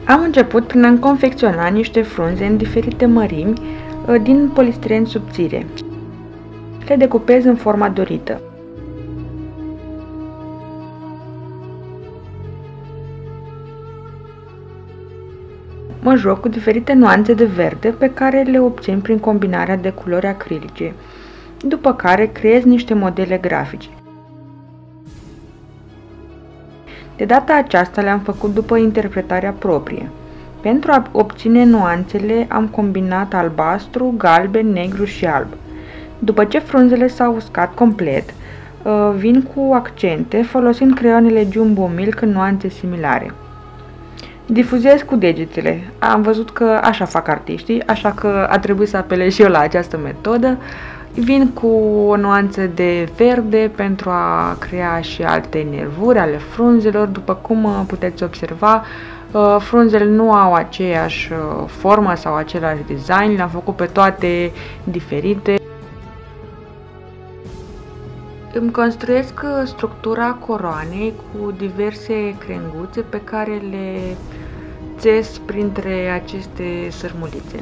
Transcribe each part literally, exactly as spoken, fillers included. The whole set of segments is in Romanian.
Am început prin a-mi confecționa niște frunze în diferite mărimi din polistiren subțire. Le decupez în forma dorită. Mă joc cu diferite nuanțe de verde pe care le obțin prin combinarea de culori acrilice, după care creez niște modele grafice. De data aceasta le-am făcut după interpretarea proprie. Pentru a obține nuanțele am combinat albastru, galben, negru și alb. După ce frunzele s-au uscat complet, vin cu accente folosind creionele Jumbo Milk în nuanțe similare. Difuzez cu degetele. Am văzut că așa fac artiștii, așa că a trebuit să apelez și eu la această metodă. Vin cu o nuanță de verde pentru a crea și alte nervuri ale frunzelor. După cum puteți observa, frunzele nu au aceeași formă sau același design, le-am făcut pe toate diferite. Îmi construiesc structura coroanei cu diverse crenguțe pe care le țes printre aceste sărmulițe.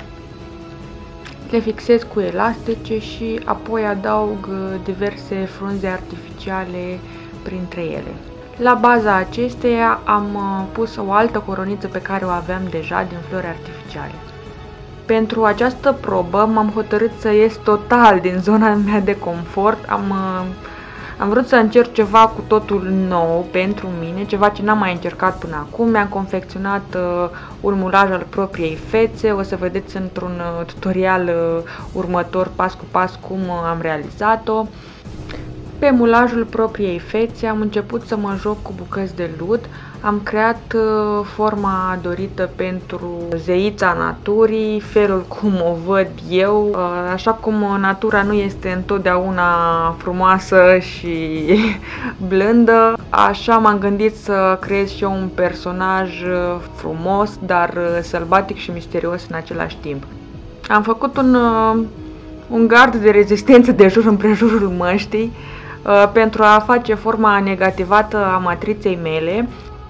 Le fixez cu elastice și apoi adaug diverse frunze artificiale printre ele. La baza acesteia am pus o altă coroniță pe care o aveam deja din flori artificiale. Pentru această probă m-am hotărât să ies total din zona mea de confort. Am, am vrut să încerc ceva cu totul nou pentru mine, ceva ce n-am mai încercat până acum. Mi-am confecționat uh, un mulaj al propriei fețe. O să vedeți într-un uh, tutorial uh, următor, pas cu pas, cum uh, am realizat-o. Pe mulajul propriei fețe am început să mă joc cu bucăți de lut. Am creat uh, forma dorită pentru zeița naturii, felul cum o văd eu. Uh, așa cum natura nu este întotdeauna frumoasă și blândă, așa m-am gândit să creez și eu un personaj frumos, dar sălbatic și misterios în același timp. Am făcut un, uh, un gard de rezistență de jur împrejurul măștii uh, pentru a face forma negativată a matriței mele.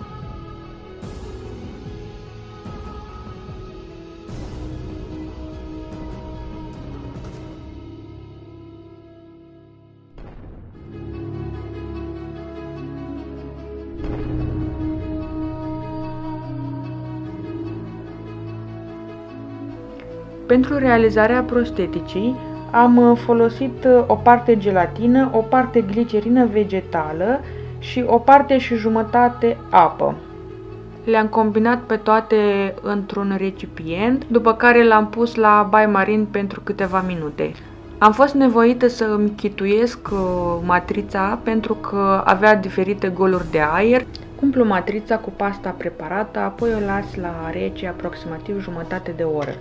Pentru realizarea prosteticii am folosit o parte gelatină, o parte glicerină vegetală și o parte și jumătate apă. Le-am combinat pe toate într-un recipient, după care l-am pus la bai marin pentru câteva minute. Am fost nevoită să îmi chituiesc matrița pentru că avea diferite goluri de aer. Umplu matrița cu pasta preparată, apoi o las la rece aproximativ jumătate de oră.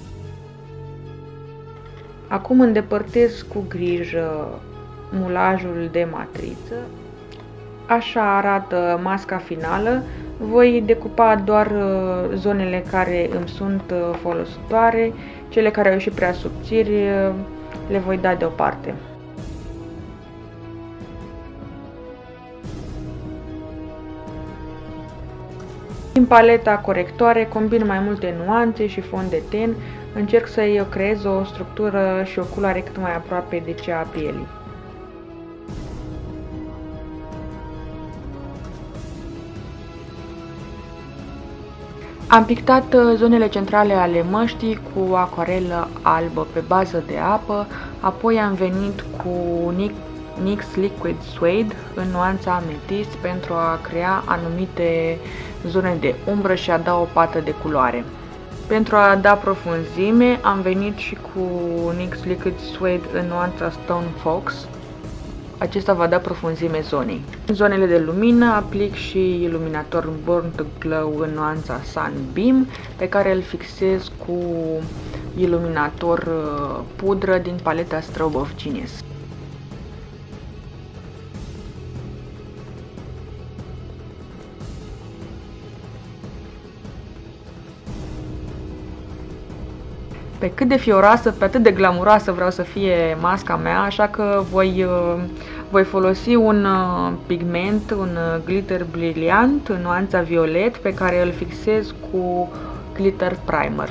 Acum îndepărtez cu grijă mulajul de matriță. Așa arată masca finală. Voi decupa doar zonele care îmi sunt folositoare, cele care au ieșit prea subțiri le voi da deoparte. Din paleta corectoare combin mai multe nuanțe și fond de ten. Încerc să-i creez o structură și o culoare cât mai aproape de cea a pielii. Am pictat zonele centrale ale măștii cu acoarelă albă pe bază de apă, apoi am venit cu N Y X Liquid Suede în nuanța ametist pentru a crea anumite zone de umbră și a da o pată de culoare. Pentru a da profunzime am venit și cu N Y X Liquid Suede în nuanța Stone Fox. Acesta va da profunzime zonei. În zonele de lumină aplic și iluminator Burnt Glow în nuanța Sunbeam, pe care îl fixez cu iluminator pudră din paleta Strobe of Genius. Pe cât de fioroasă, pe atât de glamuroasă vreau să fie masca mea, așa că voi Voi folosi un pigment, un glitter briliant în nuanța violet pe care îl fixez cu glitter primer.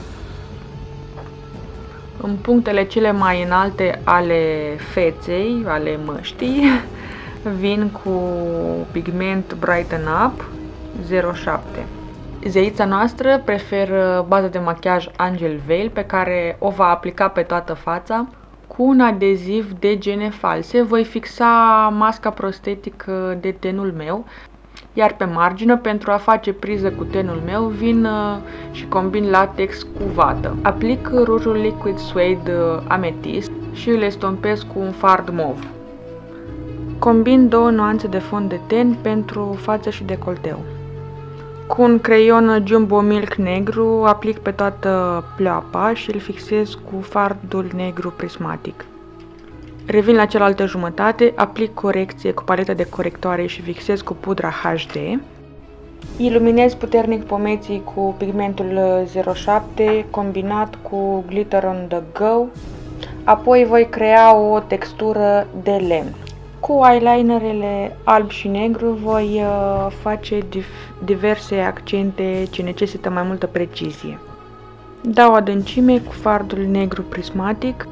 În punctele cele mai înalte ale feței, ale măștii, vin cu pigment Brighten Up zero șapte. Zeița noastră preferă baza de machiaj Angel Veil pe care o va aplica pe toată fața. Cu un adeziv de gene false voi fixa masca prostetică de tenul meu, iar pe margine, pentru a face priză cu tenul meu, vin și combin latex cu vată. Aplic rujul Liquid Suede Amethyst și îl estompez cu un fard mov. Combin două nuanțe de fond de ten pentru față și decolteu. Cu un creion Jumbo Milk negru aplic pe toată pleoapa și îl fixez cu fardul negru prismatic. Revin la cealaltă jumătate, aplic corecție cu paletă de corectoare și fixez cu pudra H D. Iluminez puternic pomeții cu pigmentul zero șapte combinat cu Glitter on the Go. Apoi voi crea o textură de lemn. Cu eyelinerele alb și negru voi uh, face diverse accente ce necesită mai multă precizie. Dau adâncime cu fardul negru prismatic.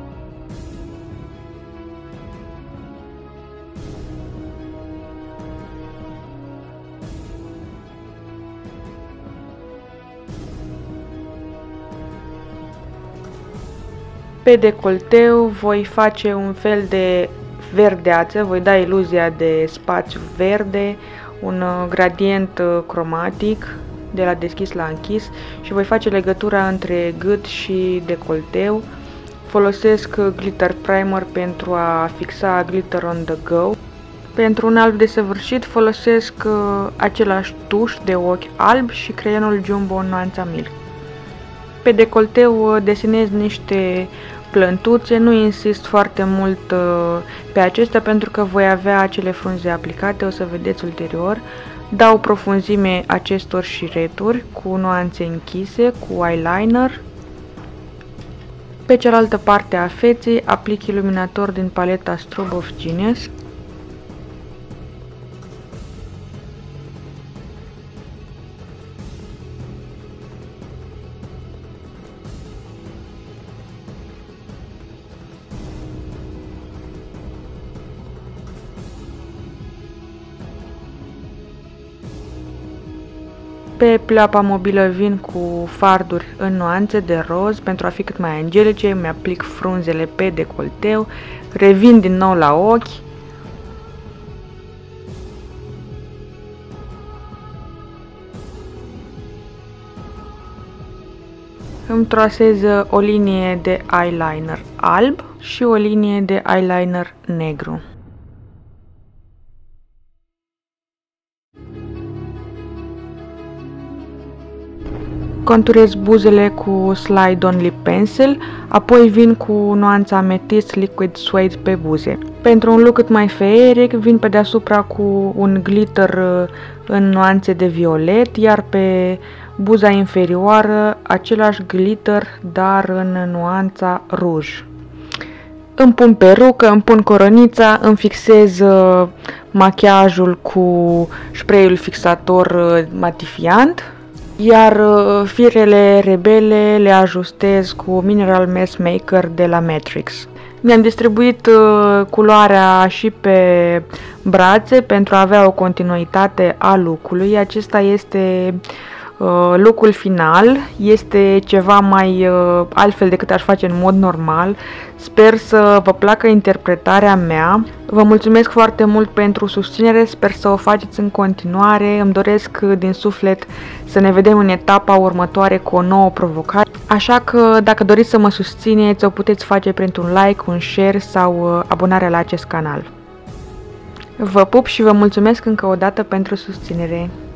Pe decolteu voi face un fel de verdeață, voi da iluzia de spațiu verde, un gradient cromatic de la deschis la închis și voi face legătura între gât și decolteu. Folosesc glitter primer pentru a fixa glitter on the go. Pentru un alb desăvârșit folosesc același tuș de ochi alb și creionul Jumbo în nuanța Milk. Pe decolteu desenez niște plântuțe, nu insist foarte mult pe acestea pentru că voi avea acele frunze aplicate, o să vedeți ulterior. Dau profunzime acestor șireturi cu nuanțe închise, cu eyeliner. Pe cealaltă parte a feței aplic iluminator din paleta Strobe of Genius. Pe pleoapa mobilă vin cu farduri în nuanțe de roz pentru a fi cât mai angelice, îmi aplic frunzele pe decolteu, revin din nou la ochi. Îmi trasez o linie de eyeliner alb și o linie de eyeliner negru. Conturez buzele cu Slide On Lip Pencil, apoi vin cu nuanța Amethyst Liquid Suede pe buze. Pentru un look cât mai feeric, vin pe deasupra cu un glitter în nuanțe de violet, iar pe buza inferioară același glitter, dar în nuanța ruj. Îmi pun perucă, îmi pun coronița, îmi fixez machiajul cu spray-ul fixator matifiant. Iar firele rebele le ajustez cu Mineral Mess Maker de la Matrix. Mi-am distribuit culoarea și pe brațe pentru a avea o continuitate a look-ului. Acesta este look-ul final, este ceva mai altfel decât aș face în mod normal. Sper să vă placă interpretarea mea. Vă mulțumesc foarte mult pentru susținere, sper să o faceți în continuare. Îmi doresc din suflet să ne vedem în etapa următoare cu o nouă provocare. Așa că dacă doriți să mă susțineți, o puteți face printr-un like, un share sau abonarea la acest canal. Vă pup și vă mulțumesc încă o dată pentru susținere.